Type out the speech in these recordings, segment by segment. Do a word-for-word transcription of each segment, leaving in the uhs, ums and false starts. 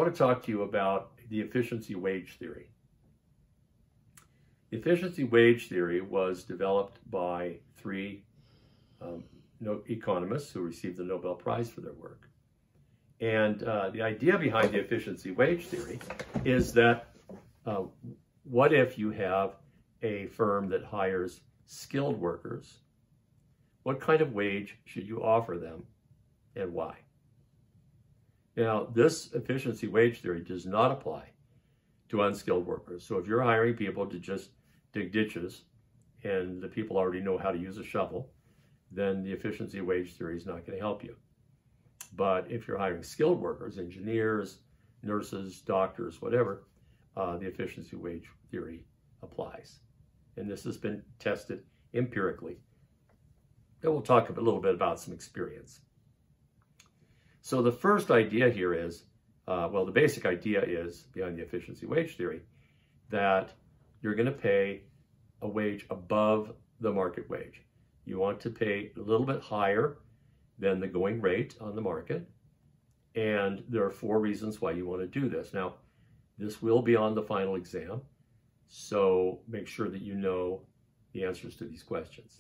want to talk to you about the efficiency wage theory. The efficiency wage theory was developed by three um, economists who received the Nobel Prize for their work. And uh, the idea behind the efficiency wage theory is that uh, what if you have a firm that hires skilled workers? What kind of wage should you offer them and why? Now, this efficiency wage theory does not apply to unskilled workers. So if you're hiring people to just dig ditches and the people already know how to use a shovel, then the efficiency wage theory is not going to help you. But if you're hiring skilled workers, engineers, nurses, doctors, whatever, uh, the efficiency wage theory applies. And this has been tested empirically. And we'll talk a little bit about some experience. So the first idea here is, uh, well, the basic idea is, behind the efficiency wage theory, that you're going to pay a wage above the market wage. You want to pay a little bit higher than the going rate on the market. And there are four reasons why you want to do this. Now, this will be on the final exam, so make sure that you know the answers to these questions.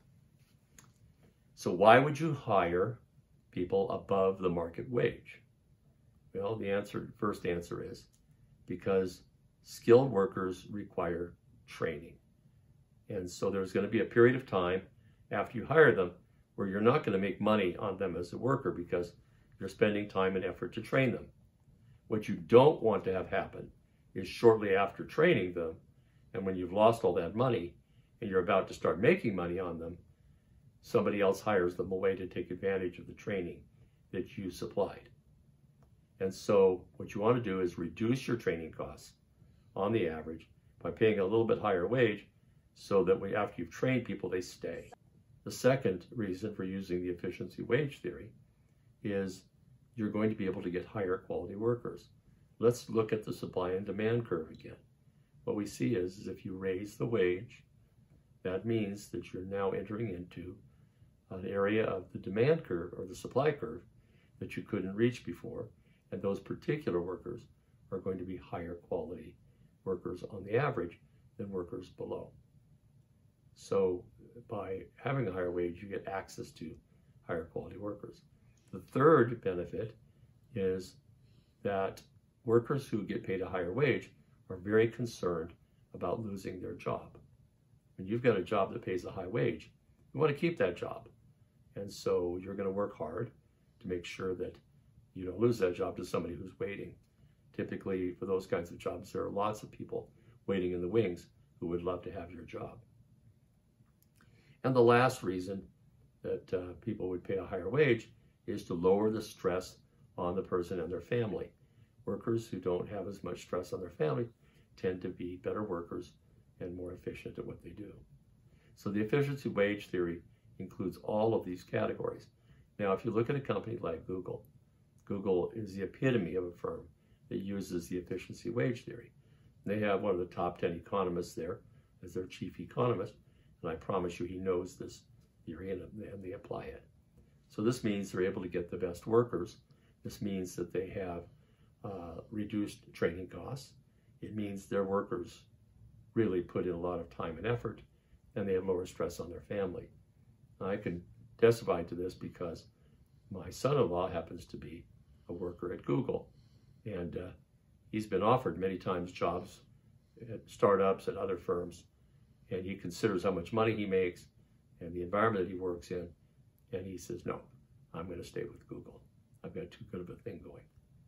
So why would you hire people above the market wage? Well, the answer, first answer is because skilled workers require training. And so there's going to be a period of time after you hire them where you're not going to make money on them as a worker because you're spending time and effort to train them. What you don't want to have happen is shortly after training them, and when you've lost all that money and you're about to start making money on them, somebody else hires them away to take advantage of the training that you supplied. And so what you want to do is reduce your training costs on the average by paying a little bit higher wage so that we, after you've trained people, they stay. The second reason for using the efficiency wage theory is you're going to be able to get higher quality workers. Let's look at the supply and demand curve again. What we see is, is if you raise the wage, that means that you're now entering into an area of the demand curve or the supply curve that you couldn't reach before, and those particular workers are going to be higher quality workers on the average than workers below. So by having a higher wage, you get access to higher quality workers. The third benefit is that workers who get paid a higher wage are very concerned about losing their job. When you've got a job that pays a high wage, you want to keep that job. And so you're going to work hard to make sure that you don't lose that job to somebody who's waiting. Typically, for those kinds of jobs, there are lots of people waiting in the wings who would love to have your job. And the last reason that uh, people would pay a higher wage is to lower the stress on the person and their family. Workers who don't have as much stress on their family tend to be better workers and more efficient at what they do. So the efficiency wage theory includes all of these categories. Now, if you look at a company like Google, Google is the epitome of a firm that uses the efficiency wage theory. They have one of the top ten economists there as their chief economist, and I promise you he knows this theory and, and they apply it. So this means they're able to get the best workers. This means that they have uh, reduced training costs. It means their workers really put in a lot of time and effort, and they have lower stress on their family. I can testify to this because my son-in-law happens to be a worker at Google, and uh, he's been offered many times jobs at startups and other firms, and he considers how much money he makes and the environment that he works in, and he says, no, I'm going to stay with Google. I've got too good of a thing going.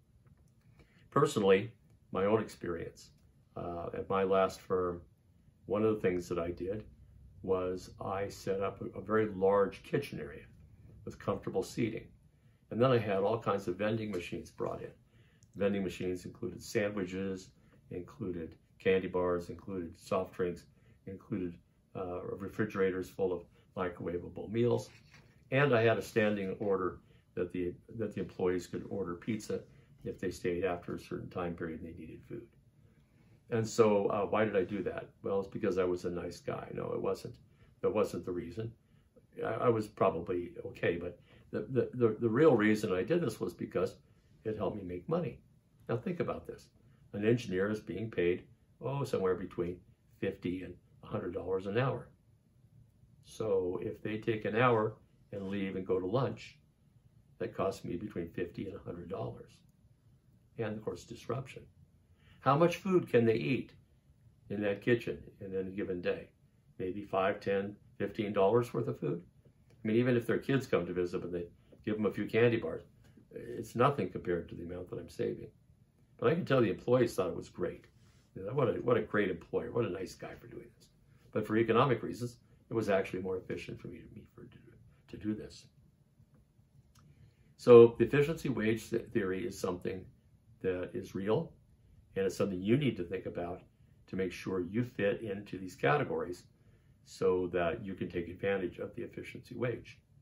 Personally, my own experience, uh, at my last firm, one of the things that I did was I set up a, a very large kitchen area with comfortable seating. And then I had all kinds of vending machines brought in. Vending machines included sandwiches, included candy bars, included soft drinks, included uh, refrigerators full of microwavable meals. And I had a standing order that the, that the employees could order pizza if they stayed after a certain time period and they needed food. And so uh, why did I do that? Well, it's because I was a nice guy. No, it wasn't. That wasn't the reason. I, I was probably okay, but the, the, the, the real reason I did this was because it helped me make money. Now think about this. An engineer is being paid, oh, somewhere between fifty and one hundred dollars an hour. So if they take an hour and leave and go to lunch, that costs me between fifty and one hundred dollars. And of course, disruption. How much food can they eat in that kitchen in any given day? Maybe five, ten, fifteen dollars worth of food? I mean, even if their kids come to visit and they give them a few candy bars, it's nothing compared to the amount that I'm saving. But I can tell the employees thought it was great. You know, what a, what a great employer, what a nice guy for doing this. But for economic reasons, it was actually more efficient for me to, me for, to, to do this. So the efficiency wage theory is something that is real, and it's something you need to think about to make sure you fit into these categories so that you can take advantage of the efficiency wage.